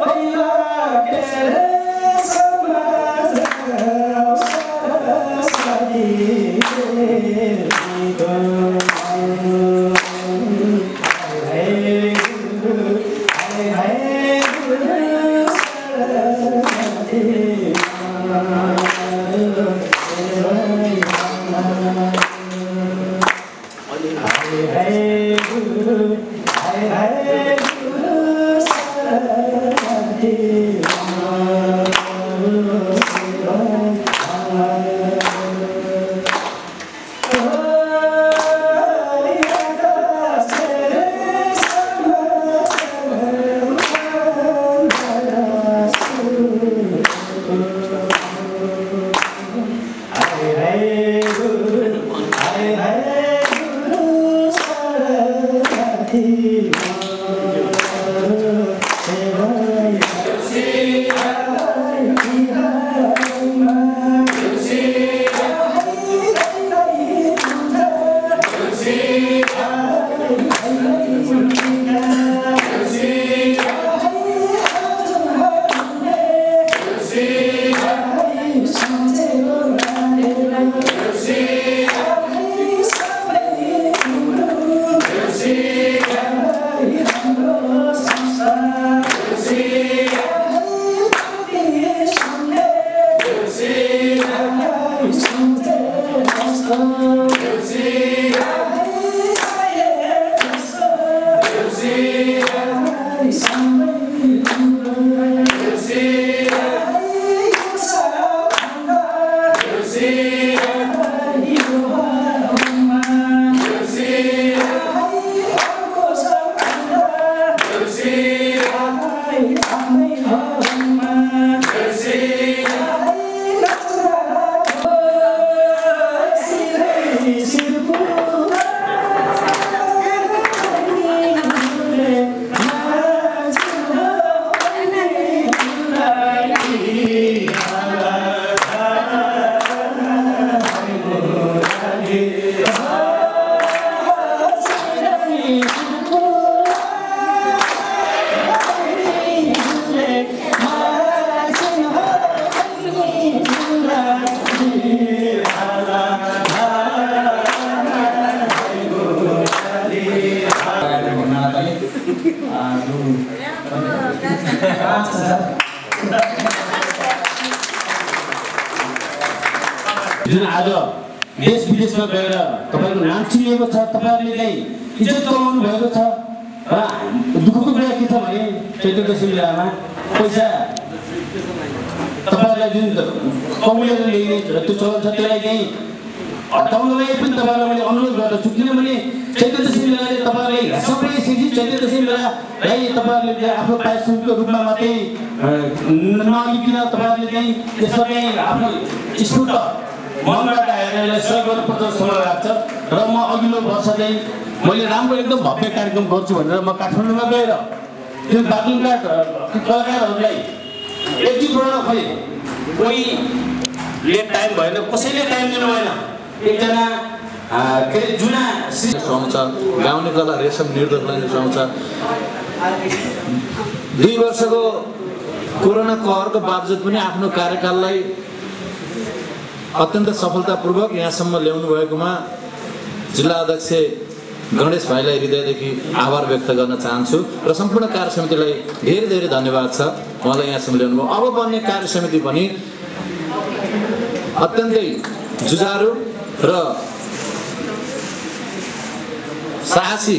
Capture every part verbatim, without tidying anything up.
जुन आज देश विदेशमा गएर तपाईको नाम चिनिएको छ, तपाईहरुले चाहिँ इज्जत कमाउनु भएको छ र दुःखको कुरा के छ भने चैत्र दशमी बेलामा पैसा तपाईहरुलाई जुन कमलेर ल्याइने त्यो चलन छ त्यसलाई चाहिँ हटाउनलाई पनि तपाईहरुलाई मैले अनुरोध गर्दछु, किनभने चैत्र दशमी बेलाले तपाईहरुले सबै शिक्षित चैत्र दशमी बेलालाई तपाईहरुले आफ्नो पारिश्रमिकको रूपमा मात्रै नलिकन तपाईहरुले चाहिँ त्यसलाई आफ्नो स्फूर्त मनबाट आएर सहयोग गर्नुपर्छ जस्तो मलाई लाग्छ र म अघिल्लो वर्ष चाहिँ मैले राम्रो एकदम भव्य कार्यक्रम गर्छु भनेर म काठमाडौँमा गएर त्यो बागलुङका कलाकारहरूलाई एकजुट खै कोहीले टाइम भएन, कसैले टाइम दिनु भएन, एकजना के अरे जुना सुहाउँछ, गाउने कला रेशम निर्देशकलाई सुहाउँछ। दुई वर्षको कोरोना कहरको बावजुद पनि आफ्नो कार्यकाललाई अत्यन्त सफलतापूर्वक यहाँसम्म ल्याउनु भएकोमा जिल्ला अध्यक्ष गणेश भाइलाई हृदयदेखि आभार व्यक्त गर्न चाहन्छु र सम्पूर्ण कार्य समितिलाई धेरै धेरै धन्यवाद छ उहाँलाई यहाँसम्म ल्याउनु भयो। अब बन्ने कार्य समिति पनि अत्यन्तै जुझारु र साहसी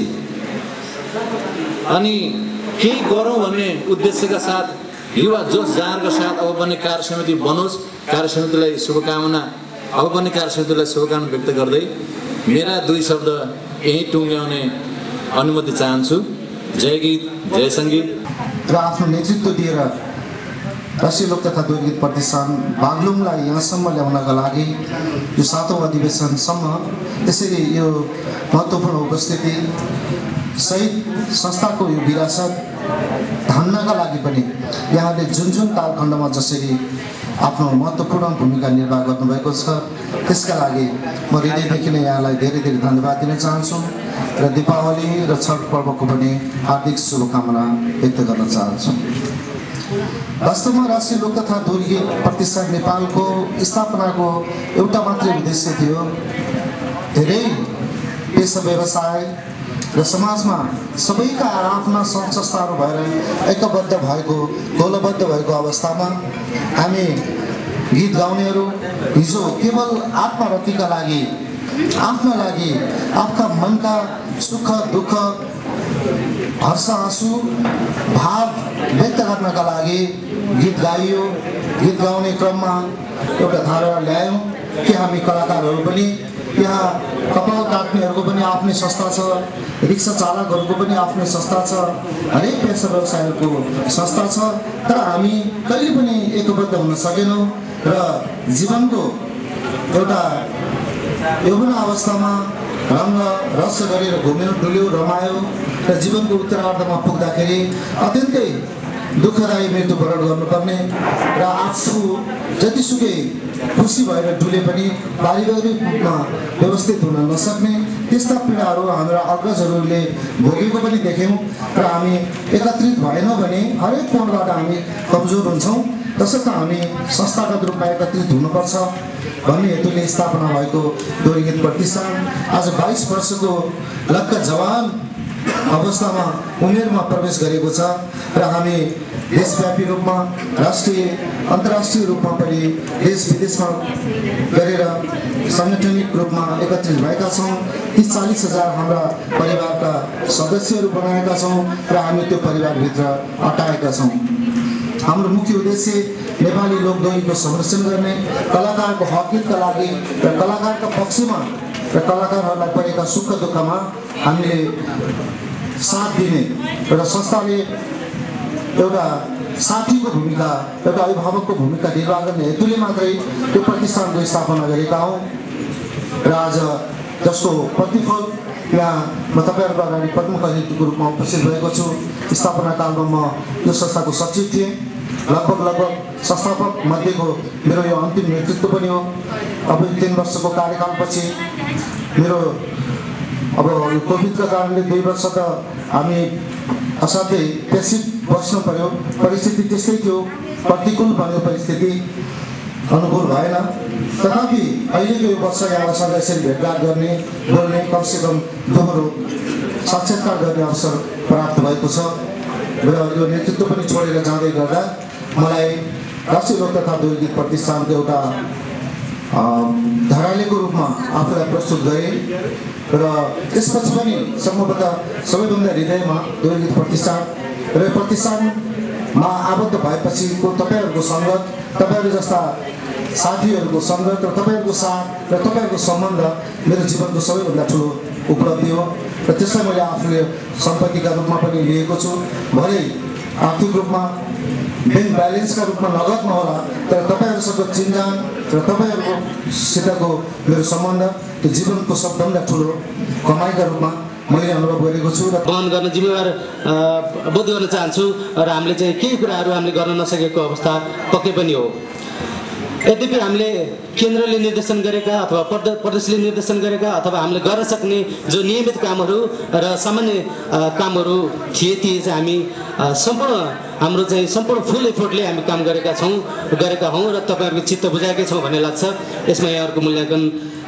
अनि केही गरौँ भन्ने उद्देश्यका साथ युवा जोश जाँगरका साथ अब बन्ने कार्य समिति बनोस्। कार्य समितिलाई शुभकामना अब बन्ने कार्य समितिलाई शुभकामना व्यक्त गर्दै मेरा दुई शब्द यही टुङ्ग्याउने अनुमति चाहन्छु। जय गीत, जय सङ्गीत। र आफ्नो नेतृत्व दिएर राष्ट्रिय लोक तथा लोकगीत प्रतिष्ठान बागलुङलाई यहाँसम्म ल्याउनका लागि यो सातौँ अधिवेशनसम्म त्यसरी यो महत्त्वपूर्ण उपस्थिति सहित संस्थाको यो विरासत धान्नका लागि पनि यहाँले जुन जुन कालखण्डमा जसरी आफ्नो महत्त्वपूर्ण भूमिका निर्वाह गर्नुभएको छ त्यसका लागि म हृदयदेखि नै यहाँलाई धेरै धेरै धन्यवाद दिन चाहन्छु र दीपावली र छठ पर्वको पनि हार्दिक शुभकामना व्यक्त गर्न चाहन्छु। वास्तवमा राष्ट्रिय लोक तथा ध्वनिगीत प्रतिष्ठान नेपालको स्थापनाको एउटा मात्रै उद्देश्य थियो धेरै पेसा व्यवसाय र समाजमा सबैका आफ्ना सङ्घ संस्थाहरू भएर ऐक्यबद्ध भएको गोलबद्ध भएको अवस्थामा हामी गीत गाउनेहरू हिजो केवल आत्मरतिका लागि आफ्ना लागि आफ्ना मनका सुख दुःख हर्ष आँसु भाव व्यक्त गर्नका लागि गीत गाइयो। गीत गाउने क्रममा एउटा धारणा ल्यायौँ कि हामी कलाकारहरू पनि यहाँ कपाल काट्नेहरूको पनि आफ्नै संस्था छ, रिक्सा चालकहरूको पनि आफ्नै संस्था छ, हरेक पेसा व्यवसायहरूको संस्था छ, तर हामी कहिले पनि एकबद्ध हुन सकेनौँ र जीवनको एउटा यौवन अवस्थामा रङ्ग रस गरेर घुम्यो डुल्यो रमायो र जीवनको उत्तरार्धमा पुग्दाखेरि अत्यन्तै दुःखदायी मृत्युवरण गर्नुपर्ने र आफू जतिसुकै खुसी भएर डुले पनि पारिवारिक रूपमा व्यवस्थित हुन नसक्ने त्यस्ता पीडाहरू हाम्रा अग्रजहरूले भोगेको पनि देख्यौँ र हामी एकत्रित भएनौँ भने हरेक कोणबाट हामी कमजोर हुन्छौँ। तसर्थ हामी संस्थागत रूपमा एकत्रित हुनुपर्छ भन्ने हेतुले स्थापना भएको ध्वनिगीत प्रतिष्ठान आज बाइस वर्षको लक्क जवान अवस्थामा उमेरमा प्रवेश गरेको छ र हामी देशव्यापी रूपमा राष्ट्रिय अन्तर्राष्ट्रिय रूपमा पनि देश विदेशमा गरेर साङ्गठनिक रूपमा एकत्रित भएका छौँ। तीस चालीस हजार हाम्रा परिवारका सदस्यहरू बनाएका छौँ र हामी त्यो परिवारभित्र अटाएका छौँ। हाम्रो मुख्य उद्देश्य नेपाली लोकध्वनिको संरक्षण गर्ने, कलाकारको हकितका लागि र कलाकारका पक्षमा र कलाकारहरूलाई परेका सुख दुःखमा हामीले साथ दिने र संस्थाले एउटा साथीको भूमिका एउटा अभिभावकको भूमिका निर्वाह गर्ने हेतुले मात्रै त्यो प्रतिष्ठानको स्थापना गरेका हौँ र आज जसको प्रतिफल यहाँ म तपाईँहरूको अगाडि प्रमुख अतिथिको रूपमा उपस्थित भएको छु। स्थापना कालमा म यो संस्थाको सचिव थिएँ, लगभग लगभग संस्थापक मध्येको मेरो यो अन्तिम नेतृत्व पनि हो। अब तीन वर्षको कार्यकालपछि मेरो अब यो कोभिडका कारणले दुई वर्ष त हामी असाध्यै पेसिभ बस्नु पर्यो, परिस्थिति त्यस्तै थियो, प्रतिकूल बन्यो परिस्थिति, अनुकूल भएन। तथापि अहिलेको यो वर्ष यहाँसँग यसरी भेटघाट गर्ने बोल्ने कमसेकम दोहोरो साक्षात्कार गर्ने अवसर प्राप्त भएको छ र यो नेतृत्व पनि छोडेर जाँदै गर्दा मलाई राष्ट्रिय लोक तथा ध्वनिगीत प्रतिष्ठानको एउटा धरालेको रूपमा आफूलाई प्रस्तुत गरेँ र त्यसपछि पनि सम्भवतः सबैभन्दा हृदयमा ध्वनिगीत प्रतिष्ठान र प्रतिष्ठानमा आबद्ध भएपछिको तपाईँहरूको सङ्गत, तपाईँहरू जस्ता साथीहरूको सङ्गत र तपाईँहरूको साथ र तपाईँहरूको सम्बन्ध मेरो जीवनको सबैभन्दा ठुलो उपलब्धि हो र त्यसलाई मैले आफूले सम्पत्तिका रूपमा पनि लिएको छु। भरे आर्थिक रूपमा ब्याङ्क ब्यालेन्सका रूपमा नगद नहोला, तर तपाईँहरूसँग चिन्जान र तपाईँहरूकोसितको मेरो सम्बन्ध त्यो जीवनको सबभन्दा ठुलो कमाइका रूपमा मैले अनुभव गरेको छु र वहन गर्न जिम्मेवार बोध गर्न चाहन्छु र हामीले चाहिँ केही कुराहरू हामीले गर्न नसकेको अवस्था पक्कै पनि हो। यद्यपि हामीले केन्द्रले निर्देशन गरेका अथवा प्रदेशले निर्देशन गरेका अथवा हामीले गर्न सक्ने जो नियमित कामहरू र सामान्य कामहरू थिए ती चाहिँ हामी सम्पूर्ण हाम्रो चाहिँ सम्पूर्ण फुल एफोर्टले हामी काम गरेका छौँ गरेका हौँ र तपाईँहरूको चित्त बुझाएकै छौँ भन्ने लाग्छ। यसमा यहाँहरूको मूल्याङ्कन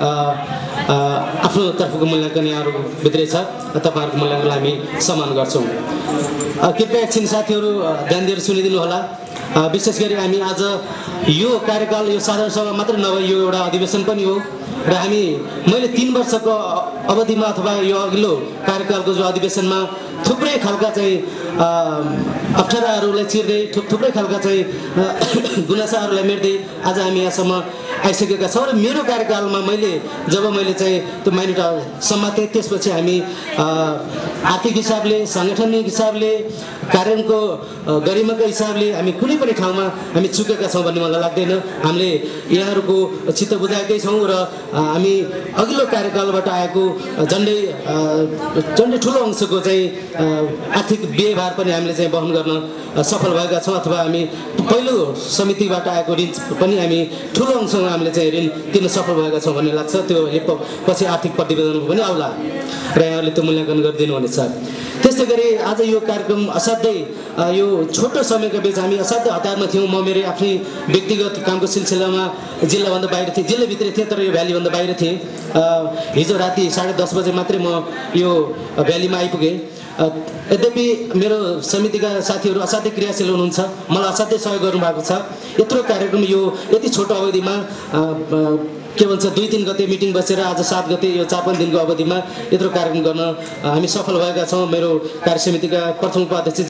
आफ्नो तर्फको मूल्याङ्कन यहाँहरूको भित्रै छ, तपाईँहरूको मूल्याङ्कनलाई हामी सम्मान गर्छौँ। कृपया एकछिन साथीहरू ध्यान दिएर सुनिदिनु होला। विशेष गरी हामी आज यो कार्यकाल यो साधारण सभा मात्र नभए यो एउटा अधिवेशन पनि हो र हामी मैले तीन वर्षको अवधिमा अथवा यो अघिल्लो कार्यकालको जो अधिवेशनमा थुप्रै खालका चाहिँ अप्ठ्याराहरूलाई चिर्दै थुप्रै खालका चाहिँ गुनासाहरूलाई मेट्दै आज हामी यहाँसम्म आइसकेका छौँ र मेरो कार्यकालमा मैले जब मैले चाहिँ त्यो माइनोटा समातेँ त्यसपछि हामी आर्थिक हिसाबले साङ्गठनिक हिसाबले कार्यान्वयनको गरिमाको हिसाबले हामी कुनै पनि ठाउँमा हामी चुकेका छौँ भन्ने मलाई लाग्दैन। हामीले यहाँहरूको चित्त बुझाएकै छौँ र हामी अघिल्लो कार्यकालबाट आएको झन्डै झन्डै ठुलो अंशको चाहिँ आर्थिक व्ययभार पनि हामीले चाहिँ वहन गर्न सफल भएका छौँ अथवा हामी पहिलो समितिबाट आएको ऋण पनि हामी ठुलो अंशमा हामीले चाहिँ ऋण तिर्न सफल भएका छौँ भन्ने लाग्छ। त्यो पछि आर्थिक प्रतिवेदन पनि आउला र यहाँहरूले त्यो मूल्याङ्कन गरिदिनु हुनेछ। त्यस्तै गरी आज यो कार्यक्रम असाध्यै यो छोटो समयको बिच हामी असाध्यै हतारमा थियौँ। म मेरो आफ्नै व्यक्तिगत कामको सिलसिलामा जिल्लाभन्दा बाहिर थिएँ, जिल्लाभित्र थिएँ तर यो भ्यालीभन्दा बाहिर थिएँ। हिजो राति साढे दस बजे मात्रै म यो भ्यालीमा आइपुगेँ। यद्यपि मेरो समितिका साथीहरू असाध्यै क्रियाशील हुनुहुन्छ, मलाई असाध्यै सहयोग गर्नुभएको छ। यत्रो कार्यक्रम यो यति छोटो अवधिमा के भन्छ दुई तिन गते मिटिङ बसेर आज सात गते यो चार पाँच दिनको अवधिमा यत्रो कार्यक्रम गर्न हामी सफल भएका छौँ। मेरो कार्य समितिका प्रथम उपाध्यक्ष